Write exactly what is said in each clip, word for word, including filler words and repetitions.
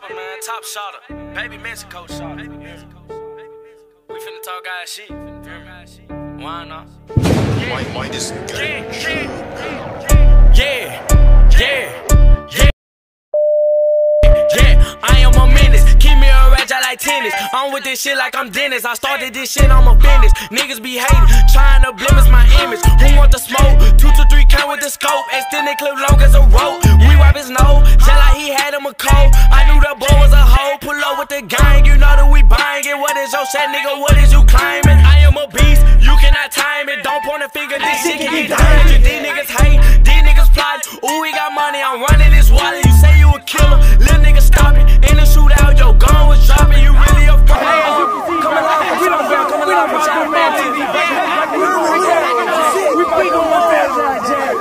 chopper, man. Top shotter. Baby Mexico shotter. We finna talk guys shit. Why not? Why, why this guy? Yeah, yeah, yeah, yeah. I am a menace. Keep me a ratchet like tennis. I'm with this shit like I'm Dennis. I started this shit, I'm a business. Niggas be hating, trying to blemish my image. Who want the smoke? Two to three count with the scope. Extended clip long as a rope. We wipe his nose, just like he had him a cold. I knew the boy was a hoe. Pull up with the gang, you know that we buying it. What is your set, nigga? What is you claiming? I am a beast, you cannot time it. Don't point a finger, this shit can get dangerous. These niggas hate, these niggas plot. Ooh, we got money, I'm running this wallet. You say you a killer, little nigga stop it. In the shootout, your gun was dropping. You really a fuck. Come alive, we don't care, come alive, we don't man T V, baby. We we gon' want that right, Jack.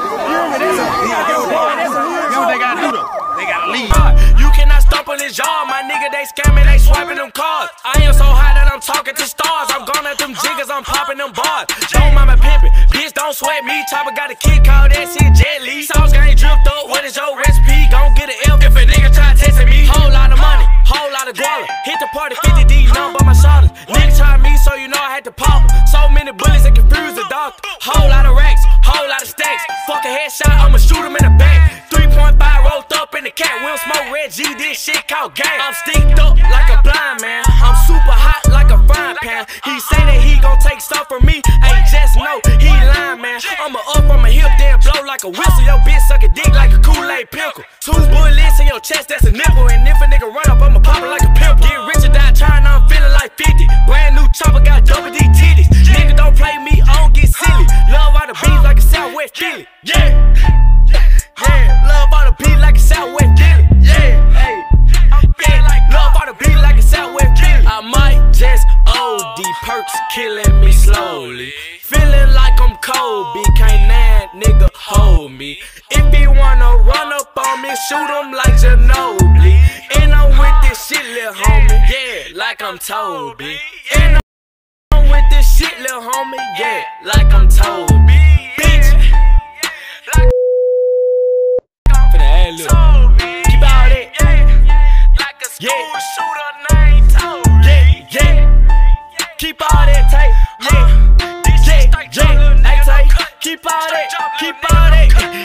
You know what they gotta do though? They gotta leave. You cannot stop on this yard, my nigga. They scamming, they swiping them cards. I am so high that I'm talking to stars. I'm gone at them jiggers, I'm popping them bars. Don't mind my pimpin', bitch, don't sweat me. Chopper got a kid, call that shit Jet Li. Sauce gang dripped up, what is your recipe? Gon' get an L if a nigga try testing me. Whole lot of money, whole lot of guala. Hit the party, fifty D, none but my shoulders. Nigga try me, so you know I had to pop 'em. So many bullets that confuse the doctor. Whole lot of racks, whole lot of stacks. Fuck a headshot, I'ma shoot him in the back. three point five rolled up in the cat. We don't smoke Red G, this shit called gang. I'm stinked up like a blind man. I'm super hot like a frying pan. He say that he gon' take stuff from me. Ain't just know he lying, man. I'ma up from a hip, then blow like a whistle. Your bitch suck a dick like a Kool-Aid pickle. Two bullets in your chest, that's a nipple. And if a nigga run up, I'ma pop it like a pimple. Get rich or die trying, I'm feeling like fifty. Brand new chopper, got double D titties. Nigga don't play me, I don't get silly. Love all the beats like a Southwest Philly. Yeah, yeah, love all the beat like a Southwest Philly. Yeah, hey, yeah, like love all the beat like a Southwest Philly. I might just O D, perks killing me slowly. Feeling like I'm Kobe, can't that nigga hold me. If he wanna run up on me, shoot him like Ginobili. And I'm with this shit, lil' homie, yeah, like I'm Toby. And I'm with this shit, lil' homie, yeah, like I'm Toby. Bitch, like Toby. Keep all that, yeah, like a school shooter named Toby. Yeah, yeah, keep all that tape, yeah. Keep all that, keep all that.